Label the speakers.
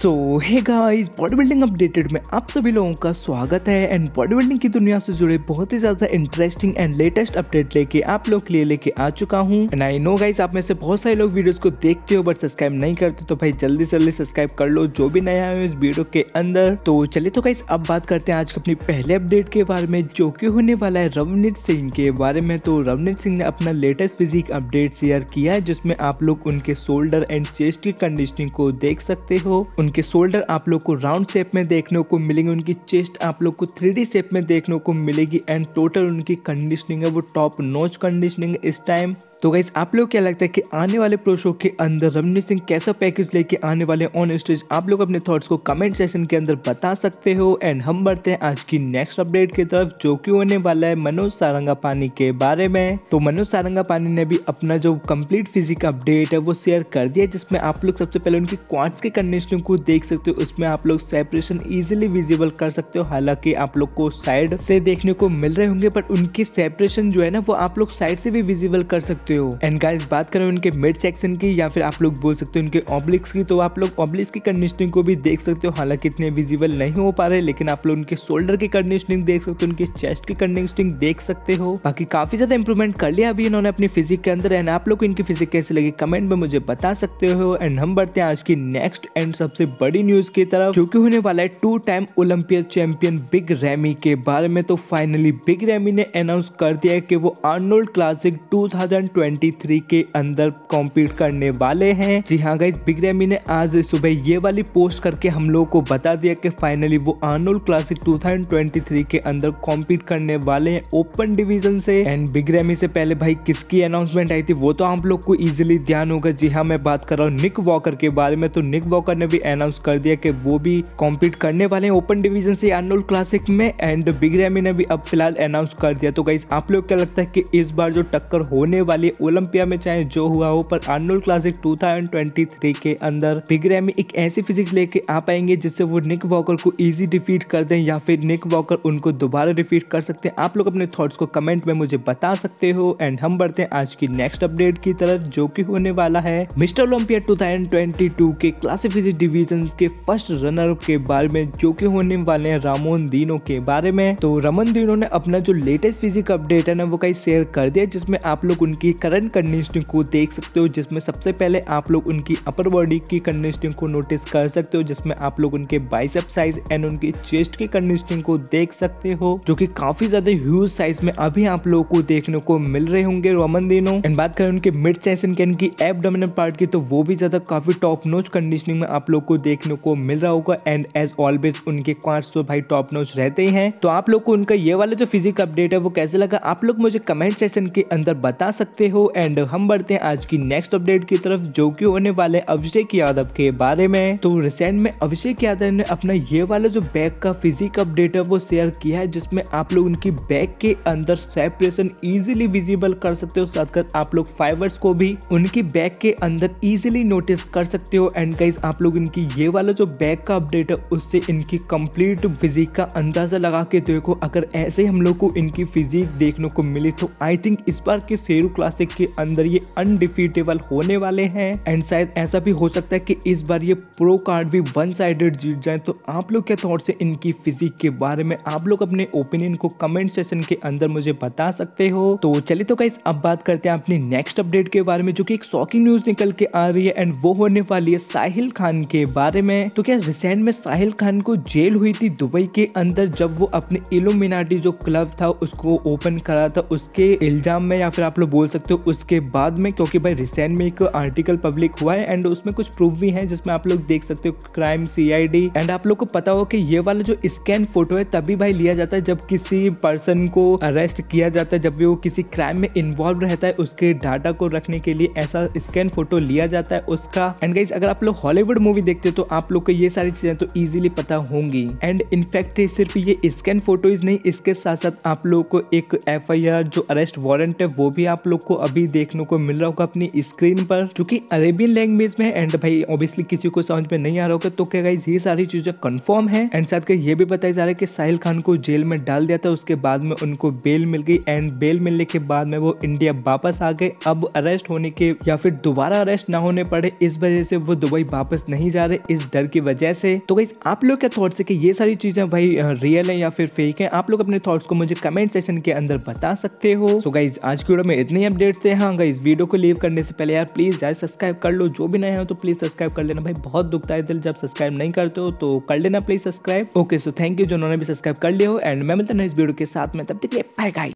Speaker 1: सो hey guys, bodybuilding updated में आप सभी लोगों का स्वागत है। एंड बॉडी बिल्डिंग की दुनिया से जुड़े बहुत ही ज्यादा इंटरेस्टिंग एंड लेटेस्ट अपडेट लेके आप लोग के लिए लेके आ चुका हूँ। एंड आई नो गाइस, आप में से बहुत सारे लोग वीडियोस को देखते हो बट सब्सक्राइब नहीं करते, तो भाई जल्दी से जल्दी सब्सक्राइब कर लो जो भी नया है इस वीडियो के अंदर। तो चलिए तो गाइस अब बात करते हैं आज के अपनी पहले अपडेट के बारे में, जो कि होने वाला है रवनीत सिंह के बारे में। तो रवनीत सिंह ने अपना लेटेस्ट फिजिक अपडेट शेयर किया है, जिसमें आप लोग उनके शोल्डर एंड चेस्ट की कंडीशनिंग को देख सकते हो। उनके शोल्डर आप लोग को राउंड शेप में देखने को मिलेंगे, उनकी चेस्ट आप लोग को 3D शेप में देखने को मिलेगी एंड टोटल उनकी कंडीशनिंग है वो टॉप नॉच कंडीशनिंग है इस टाइम। तो गाइस आप लोग क्या लगता है कि आने वाले प्रो शो के अंदर रवनीत सिंह कैसा पैकेज लेके आने वाले ऑन स्टेज? आप लोग अपने थॉट्स को कमेंट सेक्शन के अंदर बता सकते हो। एंड हम बढ़ते हैं आज की नेक्स्ट अपडेट की तरफ, जो कि होने वाला है मनोज सारंगापानी के बारे में। तो मनोज सारंगापानी ने भी अपना जो कंप्लीट फिजिक अपडेट है वो शेयर कर दिया, जिसमें आप लोग सबसे पहले उनकी क्वाड्स की कंडीशनिंग को देख सकते हो। उसमें आप लोग सेपरेशन इजीली विजिबल कर सकते हो, हालांकि आप लोग को साइड से देखने को मिल रहे होंगे बट उनकी सेपरेशन जो है ना वो आप लोग साइड से भी विजिबल कर सकते हो। एंड गाइस बात करें उनके मिड सेक्शन की या फिर आप लोग बोल सकते हो उनके ऑब्लिक्स की, तो आप लोग ऑब्लिक्स की कंडीशनिंग को भी देख सकते हो, हालांकि इतने विजिबल नहीं हो पा रहे, लेकिन आप लोग उनके शोल्डर की कंडीशनिंग देख सकते हो, उनके चेस्ट की कंडीशनिंग देख सकते हो। बाकी काफी ज्यादा इंप्रूवमेंट कर लिया अभी इन्होंने अपनी फिजिक के अंदर। एंड आप लोग को इनकी फिजिक कैसे लगी कमेंट में मुझे बता सकते हो। एंड हम बढ़ते हैं आज की नेक्स्ट एंड सबसे बड़ी न्यूज की तरफ, जो कि होने वाला है 2 time Olympiad champion Big Ramy के बारे में। तो फाइनली बिग रैमी ने अनाउंस कर दिया है कि वो आर्नोल्ड क्लासिक 2023 के अंदर कॉम्पीट करने वाले हैं। जी हाँ गाइस, बिग रैमी ने आज सुबह ये वाली पोस्ट करके हम लोगों को बता दिया कि फाइनली वो आर्नोल्ड क्लासिक 2023 के अंदर कॉम्पीट करने वाले हैं ओपन डिवीजन से। एंड बिग रैमी से पहले भाई किसकी अनाउंसमेंट आई थी वो तो आप लोग को इजीली ध्यान होगा। जी हाँ, मैं बात कर रहा हूँ निक वॉकर के बारे में। तो निक वॉकर ने भी अनाउंस कर दिया कि वो भी कॉम्पीट करने वाले हैं ओपन डिवीजन से आर्नोल्ड क्लासिक में। एंड बिग रैमी ने भी अब फिलहाल अनाउंस कर दिया। तो गाइस आप लोग क्या लगता है कि इस बार जो टक्कर होने वाली है ओलंपिया में, चाहे जो हुआ हो, पर आर्नोल्ड क्लासिक 2023 के अंदर बिग रैमी एक ऐसी फिजिक्स लेके आ पाएंगे जिससे वो निक वॉकर को इजी डिफीट कर दें, या फिर निक वॉकर उनको दोबारा डिफीट कर सकते हैं? आप लोग अपने थॉट्स को कमेंट में मुझे बता सकते हो। एंड हम बढ़ते हैं आज की नेक्स्ट अपडेट की तरफ, जो कि होने वाला है मिस्टर ओलंपिया 2022 के क्लासिक फिजिक्स डिवीजन के फर्स्ट रनर के बारे में, जो कि होने वाले हैं रामोन दीनो के बारे में। तो रामोन दीनो ने अपना जो लेटेस्ट फिजिक अपडेट है ना वो कहीं शेयर कर दिया, जिसमें आप लोग उनकी करंट कंडीशनिंग को देख सकते हो, जिसमें सबसे पहले आप लोग उनकी अपर बॉडी की कंडीशनिंग को नोटिस कर सकते हो, जिसमें आप लोग उनके बाइसेप साइज एंड उनकी चेस्ट की कंडीशनिंग को देख सकते हो, जो कि काफी ज्यादा ह्यूज साइज में अभी आप लोगों को देखने को मिल रहे होंगे रामोन दीनो। एंड बात करें उनके मिड सेक्शन के इनकी एब्डोमिनल पार्ट की, तो वो भी ज्यादा काफी टॉप नोच कंडीशनिंग में आप लोग को देखने को मिल रहा होगा। एंड एज ऑलवेज उनके क्वाड्स तो भाई टॉप नोच रहते ही हैं। तो आप लोग को उनका ये वाला जो फिजिक अपडेट है वो कैसे लगा आप लोग मुझे कमेंट सेक्शन के अंदर बता सकते हो। एंड हम बढ़ते हैं आज की नेक्स्ट अपडेट की तरफ, जो कि होने वाले अभिषेक यादव के बारे में। तो रिसेंट में अभिषेक यादव ने अपना ये वाला जो बैक का फिजिक अपडेट है वो शेयर किया है, जिसमें आप लोग उनकी बैक के अंदर सेपरेशन इजीली विजिबल कर सकते हो, साथ कर आप लोग फाइबर्स को भी उनकी बैक के अंदर इजीली नोटिस कर सकते हो। एंड गाइस आप लोग इनकी ये वाला जो बैक का अपडेट है उससे इनकी कंप्लीट फिजिक का अंदाजा लगा के देखो। अगर ऐसे हम लोग को इनकी फिजिक देखने को मिली तो आई थिंक इस बार के शेरू क्लासिक के अंदर ये अनडिफीटेबल होने वाले हैं। एंड शायद ऐसा भी हो सकता है कि इस बार ये प्रो कार्ड भी वन साइडेड जीत जाए। तो आप लोग क्या थॉट्स है इनकी फिजिक के बारे में? आप लोग अपने ओपिनियन को कमेंट सेक्शन के अंदर मुझे बता सकते हो। तो चलिए तो गाइस अब बात करते हैं अपनी नेक्स्ट अपडेट के बारे में, जो कि एक शॉकिंग न्यूज निकल के आ रही है। एंड वो होने वाली है साहिल खान के बारे में। तो क्या रिसेंट में साहिल खान को जेल हुई थी दुबई के अंदर, जब वो अपने इल्यूमिनाटी जो क्लब था उसको ओपन करा था उसके इल्जाम में, या फिर आप लोग बोल सकते हो उसके बाद में, क्योंकि भाई रिसेंट में एक आर्टिकल पब्लिक हुआ है एंड उसमें कुछ प्रूफ भी है, जिसमें आप लोग देख सकते हो क्राइम CID। एंड आप लोग को पता हो कि ये वाला जो स्कैन फोटो है तभी भाई लिया जाता है जब किसी पर्सन को अरेस्ट किया जाता है, जब भी वो किसी क्राइम में इन्वॉल्व रहता है उसके डाटा को रखने के लिए ऐसा स्कैन फोटो लिया जाता है उसका। एंड गाइस अगर आप लोग हॉलीवुड मूवी देखते हो तो आप लोग को ये सारी चीजें तो इजीली पता होंगी। एंड इनफैक्ट सिर्फ ये स्कैन फोटोज नहीं, इसके साथ साथ आप लोग को एक FIR जो अरेस्ट वारंट है वो भी आप लोग को आपको अभी देखने को मिल रहा होगा अपनी स्क्रीन पर, जो कि अरेबियन लैंग्वेज में। एंड भाई ऑब्वियसली किसी को समझ में नहीं आ रहा होगा तो क्या गाइस ये सारी चीजें कंफर्म है। एंड साथ के ये भी बताया जा रहा है कि साहिल खान को जेल में डाल दिया था, उसके बाद में उनको बेल मिल गई एंड बेल मिलने के बाद में वो इंडिया वापस आ गए। अब अरेस्ट होने के या फिर दोबारा अरेस्ट ना होने पड़े इस वजह से वो दुबई वापस नहीं जा रहे, इस डर की वजह से। तो गाइस आप लोग क्या थॉट्स है कि ये सारी चीजें भाई रियल है या फिर फेक है? आप लोग अपने थॉट्स को मुझे कमेंट सेक्शन के अंदर बता सकते हो। सो गाइस आज की वीडियो में इतने अपडेट्स थे। हाँ गाइस वीडियो को लीव करने से पहले यार प्लीज यार सब्सक्राइब कर लो, जो भी नए हो तो प्लीज सब्सक्राइब कर लेना भाई, बहुत दुखता है दिल जब सब्सक्राइब नहीं करते हो, तो कर लेना please subscribe. Okay so thank you जो उन्होंने भी सब्सक्राइब कर लिया हो एंड मैं मिलता हूं इस वीडियो के साथ में, तब तक के लिए बाय गाइस।